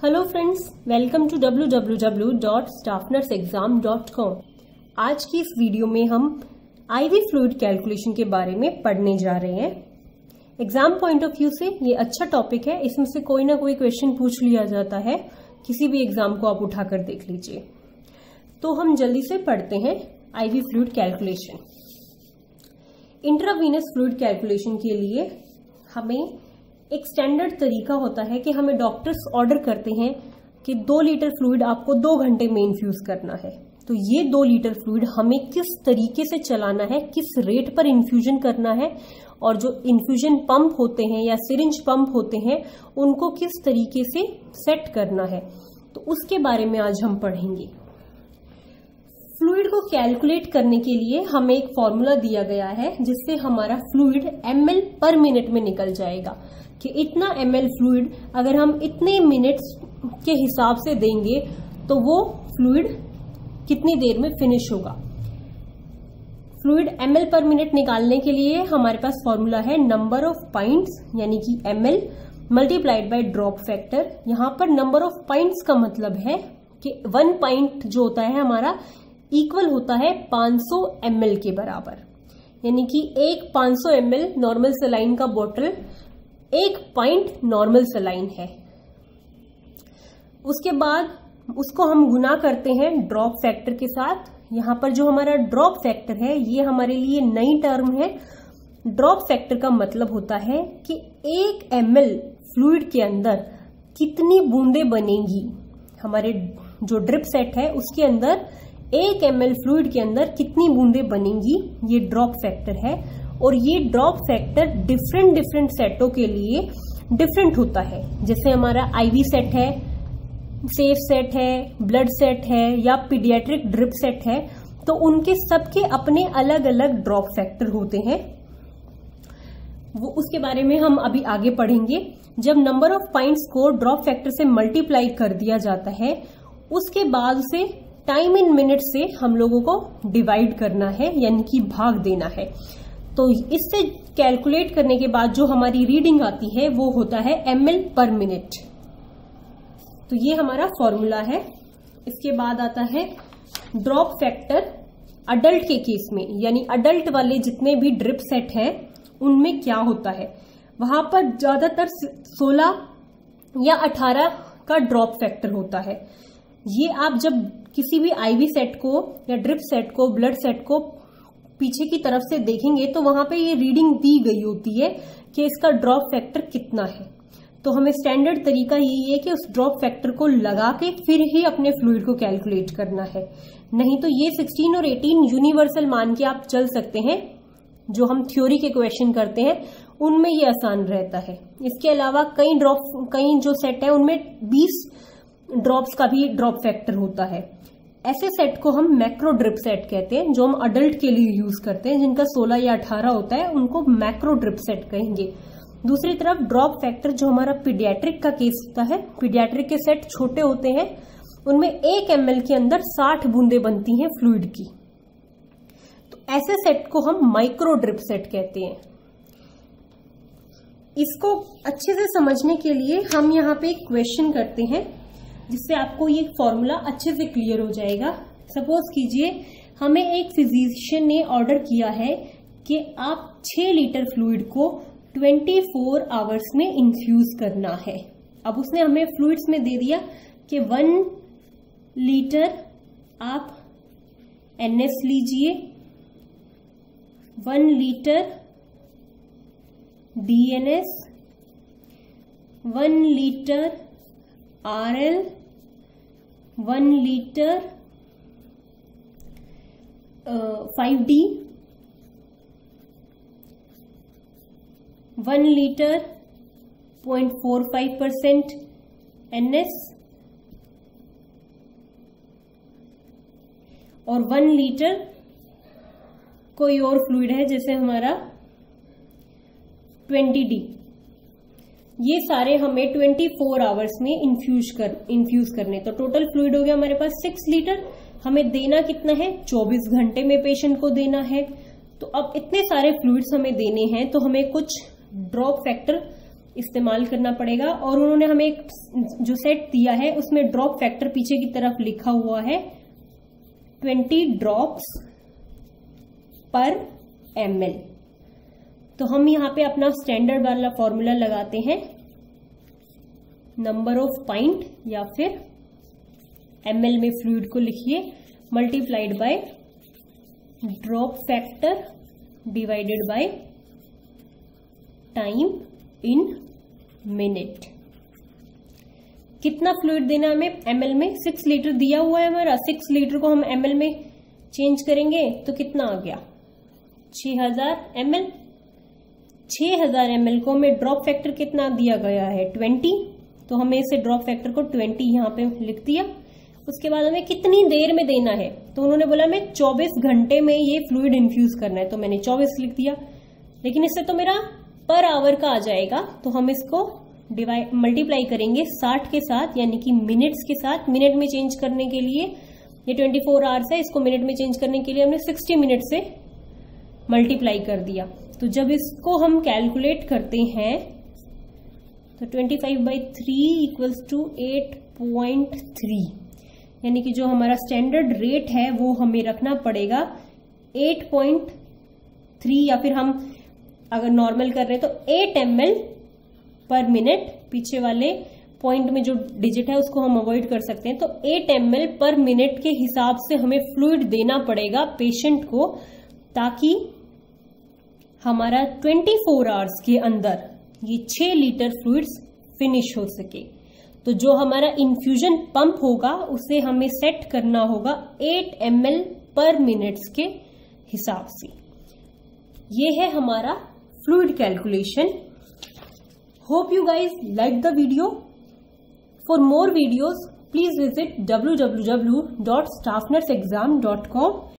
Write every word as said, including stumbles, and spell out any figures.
Hello friends, welcome to W W W dot staff nurse exam dot com. आज की इस video में हम आईवी फ्लूइड कैलकुलेशन के बारे में पढ़ने जा रहे हैं। एग्जाम पॉइंट ऑफ व्यू से ये अच्छा टॉपिक है, इसमें से कोई ना कोई क्वेश्चन पूछ लिया जाता है, किसी भी एग्जाम को आप उठाकर देख लीजिए। तो हम जल्दी से पढ़ते हैं IV fluid calculation. Intravenous fluid calculation के लिए हमें एक स्टैंडर्ड तरीका होता है कि हमें डॉक्टर्स ऑर्डर करते हैं कि दो लीटर फ्लूइड आपको दो घंटे में इन्फ्यूज करना है। तो ये दो लीटर फ्लूइड हमें किस तरीके से चलाना है, किस रेट पर इन्फ्यूजन करना है, और जो इन्फ्यूजन पंप होते हैं या सिरिंज पंप होते हैं उनको किस तरीके से सेट करना है, तो उसके बारे में आज हम पढ़ेंगे। फ्लूइड को कैलकुलेट करने के लिए हमें एक फॉर्मूला दिया गया है जिससे हमारा फ्लूइड एमएल पर मिनट में निकल जाएगा कि इतना एमएल फ्लूइड अगर हम इतने मिनट्स के हिसाब से देंगे तो वो फ्लूइड कितनी देर में फिनिश होगा। फ्लूइड एमएल पर मिनट निकालने के लिए हमारे पास फॉर्मूला है नंबर ऑफ पॉइंट्स यानी कि ML multiplied by drop factor. यहां पर नंबर ऑफ पॉइंट्स का मतलब है कि वन पॉइंट जो होता है हमारा इक्वल होता है पाँच सौ एमएल के बराबर, यानी कि एक पाँच सौ एमएल नॉर्मल सलाइन का बोतल एक पॉइंट नॉर्मल सलाइन है। उसके बाद उसको हम गुना करते हैं ड्रॉप फैक्टर के साथ। यहां पर जो हमारा ड्रॉप फैक्टर है ये हमारे लिए नई टर्म है। ड्रॉप फैक्टर का मतलब होता है कि एक एमएल फ्लूइड के अंदर कितनी बूंदें बनेंगी। हमारे जो ड्रिप सेट है उसके अंदर एक एमएल फ्लूइड के अंदर कितनी बूंदें बनेंगी, ये ड्रॉप फैक्टर है। और ये ड्रॉप फैक्टर डिफरेंट डिफरेंट सेटों के लिए डिफरेंट होता है। जैसे हमारा आईवी सेट है, सेफ सेट है, ब्लड सेट है या पीडियाट्रिक ड्रिप सेट है, तो उनके सबके अपने अलग अलग ड्रॉप फैक्टर होते हैं। वो उसके बारे में हम अभी आगे पढ़ेंगे। जब नंबर ऑफ पॉइंट्स को ड्रॉप फैक्टर से मल्टीप्लाई कर दिया जाता है उसके बाद से टाइम इन मिनट से हम लोगों को डिवाइड करना है, यानी कि भाग देना है। तो इससे कैलकुलेट करने के बाद जो हमारी रीडिंग आती है वो होता है एमएल पर मिनट। तो ये हमारा फॉर्मूला है। इसके बाद आता है ड्रॉप फैक्टर अडल्ट के केस में, यानी अडल्ट वाले जितने भी ड्रिप सेट है उनमें क्या होता है, वहां पर ज्यादातर सोलह या अठारह का ड्रॉप फैक्टर होता है। ये आप जब किसी भी आईवी सेट को या ड्रिप सेट को, ब्लड सेट को पीछे की तरफ से देखेंगे तो वहां पे ये रीडिंग दी गई होती है कि इसका ड्रॉप फैक्टर कितना है। तो हमें स्टैंडर्ड तरीका यही है कि उस ड्रॉप फैक्टर को लगा के फिर ही अपने फ्लूइड को कैलकुलेट करना है। नहीं तो ये सोलह और अठारह यूनिवर्सल मान के आप चल सकते हैं। जो हम थ्योरी के क्वेश्चन करते हैं उनमें ये आसान रहता है। इसके अलावा कई ड्रॉप कई जो सेट है उनमें बीस ड्रॉप्स का भी ड्रॉप फैक्टर होता है। ऐसे सेट को हम मैक्रो ड्रिप सेट कहते हैं, जो हम अडल्ट के लिए यूज करते हैं। जिनका सोलह या अठारह होता है उनको मैक्रो ड्रिप सेट कहेंगे। दूसरी तरफ ड्रॉप फैक्टर जो हमारा पीडियाट्रिक का केस होता है, पीडियाट्रिक के सेट छोटे होते हैं, उनमें एक एमएल के अंदर साठ बूंदें बनती हैं फ्लूइड की। तो ऐसे सेट को हम माइक्रो ड्रिप सेट कहते हैं। इसको अच्छे से समझने के लिए हम यहाँ पे एक क्वेश्चन करते हैं जिससे आपको ये फॉर्मूला अच्छे से क्लियर हो जाएगा। सपोज कीजिए हमें एक फिजिशियन ने ऑर्डर किया है कि आप छह लीटर फ्लूइड को चौबीस आवर्स में इन्फ्यूज करना है। अब उसने हमें फ्लूइड्स में दे दिया कि वन लीटर आप एनएस लीजिए, one litre DNS, one litre RL, one litre five D, one litre point four five percent NS और वन लीटर कोई और फ्लूइड है जैसे हमारा ट्वेंटी डी। ये सारे हमें चौबीस आवर्स में इन्फ्यूज कर इन्फ्यूज करने। तो टोटल फ्लूइड हो गया हमारे पास सिक्स लीटर। हमें देना कितना है, चौबीस घंटे में पेशेंट को देना है। तो अब इतने सारे फ्लूइड्स हमें देने हैं तो हमें कुछ ड्रॉप फैक्टर इस्तेमाल करना पड़ेगा। और उन्होंने हमें एक जो सेट दिया है उसमें ड्रॉप फैक्टर पीछे की तरफ लिखा हुआ है twenty drops per M L. तो हम यहां पे अपना स्टैंडर्ड वाला फॉर्मूला लगाते हैं, नंबर ऑफ पाइंट या फिर एम एल में फ्लूइड को लिखिए multiplied by drop factor divided by time in minute. कितना फ्लूइड देना हमें एमएल में? सिक्स लीटर दिया हुआ है हमारा, सिक्स लीटर को हम एमएल में चेंज करेंगे तो कितना आ गया? छह हजार एमएल। छह हजार एमएल को हमें ड्रॉप फैक्टर कितना दिया गया है? ट्वेंटी। तो हमें इसे ड्रॉप फैक्टर को ट्वेंटी यहां पे लिख दिया। उसके बाद हमें कितनी देर में देना है? तो उन्होंने बोला हमें चौबीस घंटे में ये फ्लूइड इन्फ्यूज करना है, तो मैंने चौबीस लिख दिया। लेकिन इससे तो मेरा पर आवर का आ जाएगा, तो हम इसको डिवाइड मल्टीप्लाई करेंगे साठ के साथ, यानी कि मिनट्स के साथ। मिनट में चेंज करने के लिए ये ट्वेंटी फोर आवर्स है, इसको मिनट में चेंज करने के लिए हमने सिक्सटी मिनट से मल्टीप्लाई कर दिया। तो जब इसको हम कैलकुलेट करते हैं तो twenty five by three equals to eight point three, यानी कि जो हमारा स्टैंडर्ड रेट है वो हमें रखना पड़ेगा एट पॉइंट थ्री, या फिर हम अगर नॉर्मल कर रहे हैं तो eight M L per minute. पीछे वाले पॉइंट में जो डिजिट है उसको हम अवॉइड कर सकते हैं। तो eight M L per minute के हिसाब से हमें फ्लूइड देना पड़ेगा पेशेंट को, ताकि हमारा ट्वेंटी फोर आवर्स के अंदर ये छह लीटर फ्लूइड्स फिनिश हो सके। तो जो हमारा इन्फ्यूजन पंप होगा उसे हमें सेट करना होगा eight M L per minutes के हिसाब से। ये है हमारा fluid calculation. Hope you guys liked the video. For more videos, please visit w w w dot staff nurse exam dot com.